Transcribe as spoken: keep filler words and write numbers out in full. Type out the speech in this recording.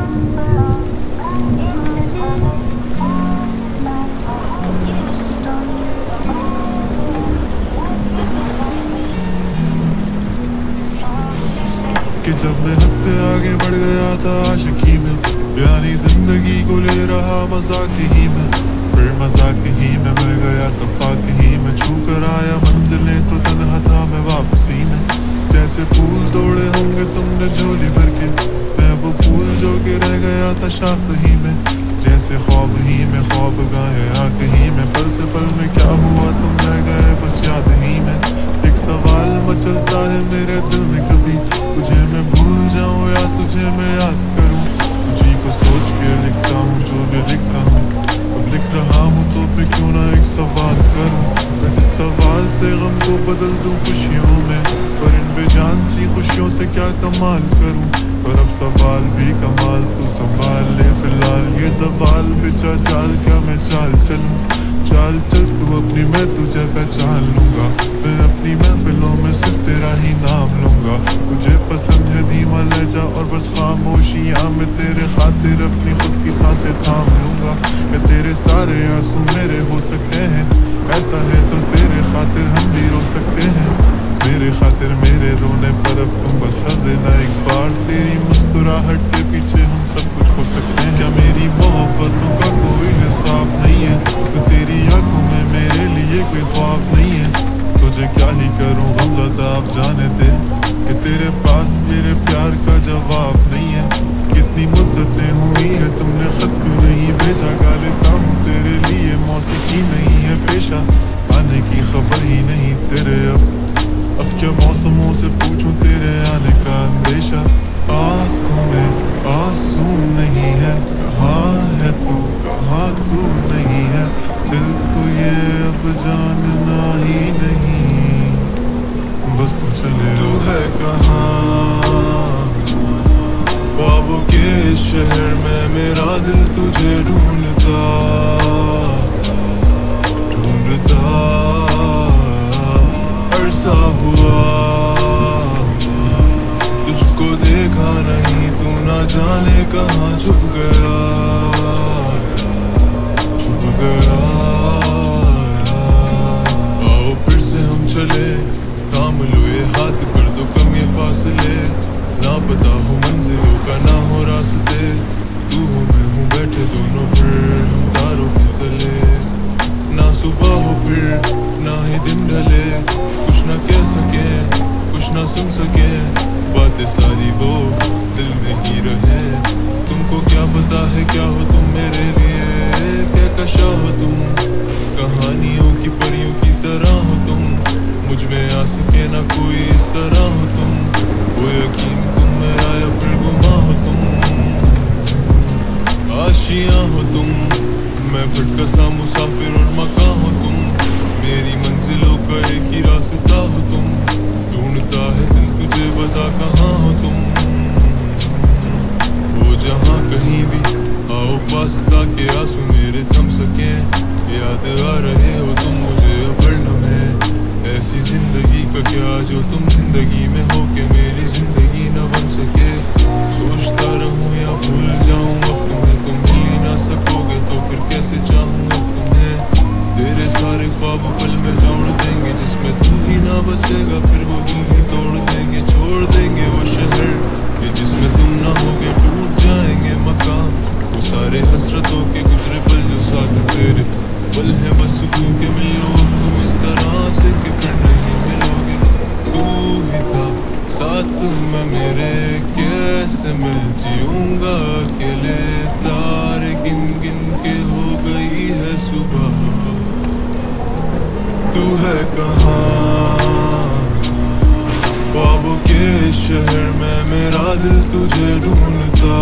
कि जब मैं हद से आगे बढ़ गया था आशिकी में, यानी जिंदगी को ले रहा मजाक ही में, फिर मजाक ही में मिल गया सफाक ही में, छू कर आया मंजिलें तो तन्हा था मैं वापसी में। जैसे फूल तोड़े होंगे तुमने झोली भर के, मैं वो फूल जो के रह गया था शाख ही में। जैसे ख्वाब ही में ख्वाब गाए आँख ही में, पल से पल में क्या हुआ तुम रह गए बस याद ही में। एक सवाल मचलता है मेरे दिल में, कभी तुझे मैं भूल जाऊं या तुझे मैं याद करूं। तुझी को सोच के लिखता हूँ जो भी लिखता हूँ, अब लिख रहा हूँ तो फिर क्यों ना एक सवाल करूं। मैं इस सवाल से गम को बदल दूं खुशियों में, पर इन बेजान सी खुशियों से क्या कमाल करूं। पर अब सवाल भी कमाल तू संभाल ले फिलहाल, ये सवाल बिचा चाल क्या मैं चाल चलूं। चाल चल तू अपनी मैं तुझे पहचान लूंगा, मैं अपनी महफिलों में सिर्फ तेरा ही नाम लूंगा। तुझे पसंद है धीमा लहजा और बस खामोशियां, मैं तेरे खातिर अपनी खुद की सांसें थाम लूंगा। या तेरे सारे आंसू मेरे हो सकते हैं, ऐसा है तो तेरे खातिर हम भी रो सकते हैं। मेरे खातिर मेरे रोने पर अब तुम बस हंसे ना एक बार, तेरी मुस्कुराहट के पीछे हम सब कुछ हो सकते हैं। क्या मेरी मोहब्बतों का कोई हिसाब नहीं है, तो तेरी आंखों में मेरे लिए कोई ख्वाब नहीं है। तुझे क्या ही करूं गमज़दा अब जाने दे, कि तेरे पास मेरे प्यार का जवाब नहीं है। कितनी मुद्दतें हुई है तुमने खत क्यों नहीं भेजा, गा लेता हूँ तेरे लिए मौसीकी नहीं है पेशा, आने की खबर ही नहीं तेरे अब। अब क्या मौसमों से पूछूं तेरे आने का अंदेशा, आँखों में आंसू नहीं है, कहाँ है तू कहाँ तू नहीं है। दिल को ये अब जानना ही नहीं, बस तुम चले तू है कहाँ। ख्वाबों के शहर में मेरा दिल तुझे ढूंढता ढूंढता अरसा हुआ, तुझको देखा नहीं तू ना जाने कहाँ छुप गया छुप गया। आओ फिर से हम चले, थाम लो ये हाथ कर दो कम ये फासले, ना पता हो मंजिलों का ना हो रास्ते, तू हो मैं हूँ बैठे दोनों फिर हम तारों के तले। ना सुबह हो फिर ना ही दिन ढले, कुछ ना कह सके कुछ ना सुन सके, बातें सारी वो दिल में ही रहे। तुमको क्या पता है क्या हो तुम मेरे लिए, क्या कशा हो तुम, कहानियों की परियों की तरह हो तुम, मुझ में आ सके ना कोई इस तरह हो तुम। वो यकीन तुम मेरा या फिर गुमा हो तुम, आशियाँ हो तुम, मैं भटका सा मुसाफिर और मकां हो तुम, मेरी मंजिलों का एक ही रास्ता हो तुम, ढूंढता है दिल तुझे बता कहाँ हो तुम। वो जहाँ कहीं भी आओ पास ताकि आंसू मेरे थम सके, याद आ रहे हो तुम मुझे हर लम्हे, ऐसी जिंदगी का क्या जो तुम जिंदगी में हो के मेरी जिंदगी न बन सके। सोचता रहूं या भूल जाऊं अब तुम्हें, तुम मिल ही ना सकोगे तो फिर कैसे चाहूं अब तुम्हें। तेरे सारे ख्वाब पल में जोड़ देंगे, जिसमें तू ही ना बसेगा फिर वो दिल ही तोड़ देंगे। छोड़ देंगे वो शहर ये जिसमें तुम ना होगे, टूट जाएंगे मकान वो सारे हसरतों के गुजरे पल जो साथ तेरे पल है बस सुकून के मिल लो अब तुम इस तरह से कि फिर नहीं मिलोगे। तू ही था साथ में मेरे, कैसे मैं जीऊंगा अकेले, तारे गिन गिन के हो गई है सुबह, तू है कहाँ। ख्वाबों के शहर में मेरा दिल तुझे ढूंढता